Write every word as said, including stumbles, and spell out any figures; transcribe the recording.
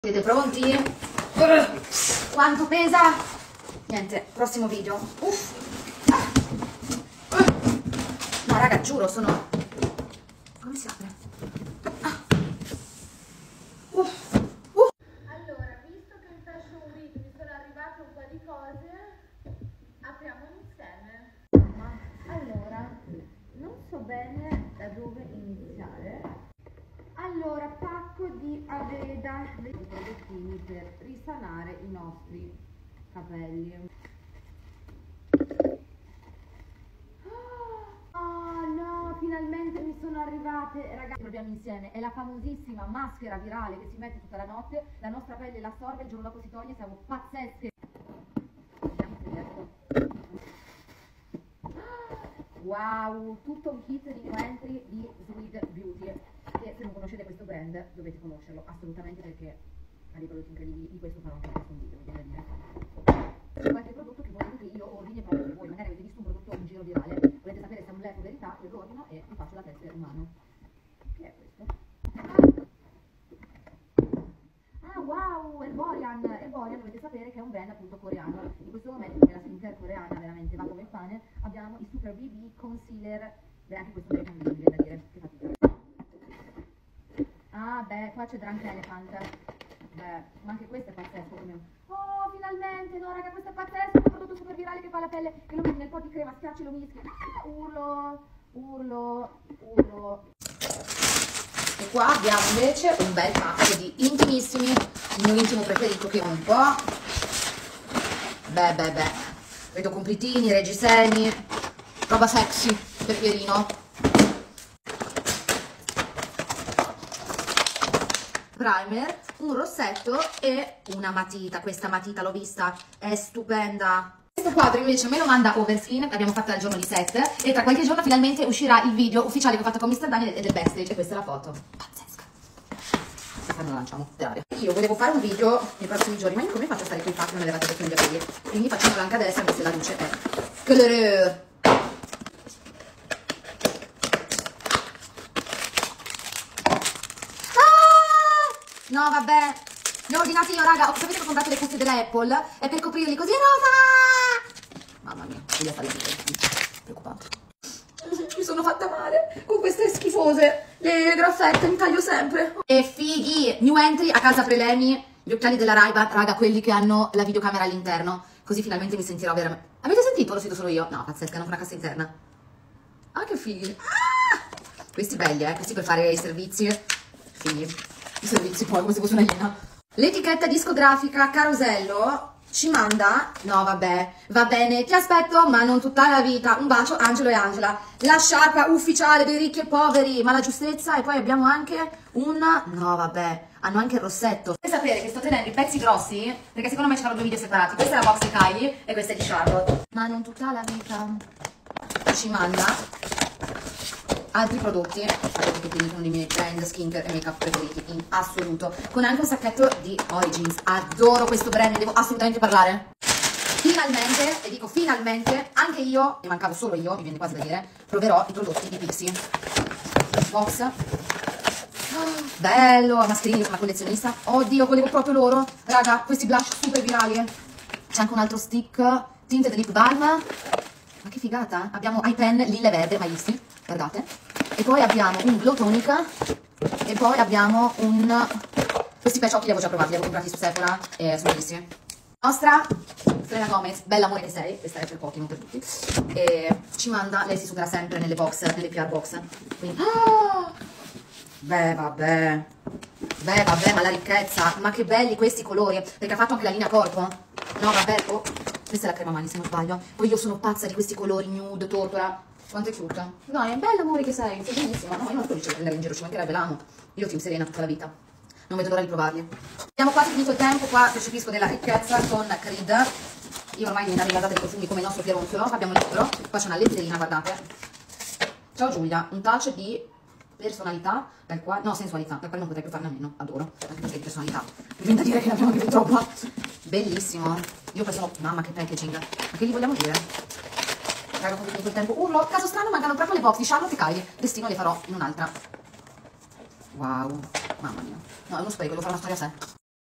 Siete pronti? Uh, quanto pesa? Niente, prossimo video. Uff. Uh. No raga, giuro, sono... Come si apre? Ah. Uh. Uh. Allora, visto che in Fashion Week mi sono arrivate un po' di cose, apriamo insieme. Allora, non so bene da dove iniziare. Allora, pacco di Aveda dei prodottini per risanare i nostri capelli. Oh no, finalmente mi sono arrivate. Ragazzi, proviamo insieme. È la famosissima maschera virale che si mette tutta la notte. La nostra pelle la assorbe, il giorno dopo si toglie, siamo pazzesche. Vediamo se riesco. Wow, tutto un kit di entry di Sweet Beauty. E se non conoscete questo brand dovete conoscerlo assolutamente, perché ha dei prodotti incredibili. Di questo farò anche un video, mi viene da dire. C'è qualche prodotto che volete che io ordini proprio per voi. Magari avete visto un prodotto in giro virale, volete sapere se è un letto verità, io lo ordino e vi faccio la test in mano. Che è questo? Ah wow, Erborian. Erborian dovete sapere che è un brand appunto coreano. In questo momento nella skincare coreana veramente va come il pane. Abbiamo i Super B B Concealer. Beh, anche questo è un video, mi viene da dire. Che fatica. Ah beh, qua c'è Drunk Elephant. Beh, ma anche questo è pazzesco come... Oh, finalmente! No raga, questo è pazzesco, un prodotto super virale che fa la pelle, che lo metti nel po' di crema, schiacci, lo mischi. Ah, urlo, urlo, urlo. E qua abbiamo invece un bel pacco di intimissimi, il mio intimo preferito, che è un po'... Beh, beh, beh. Vedo completini, reggiseni, roba sexy per Pierino. Primer, un rossetto e una matita. Questa matita l'ho vista, è stupenda. Questo quadro invece me lo manda Overskin, l'abbiamo fatta il giorno di set e tra qualche giorno finalmente uscirà il video ufficiale che ho fatto con mister Daniel e del backstage, e questa è la foto. Pazzesca. Questa non la lanciamo, dai. Io volevo fare un video nei prossimi giorni, ma io come faccio a stare qui infatti non avevate detto negli capelli, quindi facciamolo anche adesso anche se la luce è coloreux. No vabbè, ne ho ordinati io raga, sapete che ho comprato le cuffie della Apple? È per coprirli così, è rosa! Mamma mia, voglio fare preoccupante. Mi sono fatta male con queste schifose, le graffette, mi taglio sempre. E fighi, new entry a casa Prelemi, gli occhiali della Ray-Ban, raga, quelli che hanno la videocamera all'interno, così finalmente mi sentirò veramente... Avete sentito? Lo sento solo io? No, pazzesca, hanno una cassa interna. Ah, che fighi. Ah! Questi belli, eh, questi per fare i servizi, fighi. I servizi poi come se fosse una iena. L'etichetta discografica Carosello ci manda, no vabbè, va bene, ti aspetto ma non tutta la vita, un bacio Angelo e Angela, la sciarpa ufficiale dei ricchi e poveri, ma la giustezza. E poi abbiamo anche un, no vabbè, hanno anche il rossetto. Dovete sapere che sto tenendo i pezzi grossi perché secondo me ci fanno due video separati, questa è la box di Kylie e questa è di Charlotte, ma non tutta la vita. Ci manda altri prodotti, sapete che quindi sono dei miei brand skincare e make up preferiti in assoluto, con anche un sacchetto di Origins. Adoro questo brand, ne devo assolutamente parlare. Finalmente, e dico finalmente, anche io, ne mancavo solo io, mi viene quasi da dire, proverò i prodotti di Pixi. Box. Oh, bello, mascherini, sono una collezionista. Oddio, volevo proprio loro. Raga, questi blush super virali. C'è anche un altro stick, tinted lip balm. Ma che figata. Abbiamo eye pen lilla e verde, mai visti? Guardate. E poi abbiamo un glow tonic. E poi abbiamo un... Questi patch occhi li avevo già provati, li avevo comprati su Sephora e sono bellissimi. Nostra Selena Gomez, bella amore che sei, questa è per pochi, non per tutti. E ci manda, lei si suderà sempre nelle box, nelle P R box. Quindi... Oh! Beh, vabbè. Beh, vabbè, ma la ricchezza. Ma che belli questi colori. Perché ha fatto anche la linea corpo. No, vabbè, oh. Questa è la crema mani se non sbaglio. Poi io sono pazza di questi colori nude, tortora. Quanto è cute. No, è bella amore che sei, sei bellissima. No, io non sto dicendo prendere in giro, ci mancherebbe, l'amo. Io team Serena tutta la vita. Non vedo l'ora di provarli. Abbiamo quasi finito il tempo, qua percepisco della ricchezza con Creed. Io ormai mi arrivo date dei profumi come il nostro Pieronzolo. Abbiamo il libro, qua c'è una letterina, guardate. Ciao Giulia, un touch di personalità, dal quale, no, sensualità, dal quale non potrei più farne a meno, adoro, anche perché di personalità. Mi viene da dire che ne abbiamo anche più troppa. Bellissimo. Io poi sono, mamma che packaging. Ma che gli vogliamo dire? Raga, come finito il tempo. Urlo, caso strano, mancano proprio le box di Charlotte e Kylie. Destino le farò in un'altra. Wow, mamma mia. No, è uno spreco, devo fare una storia a sé.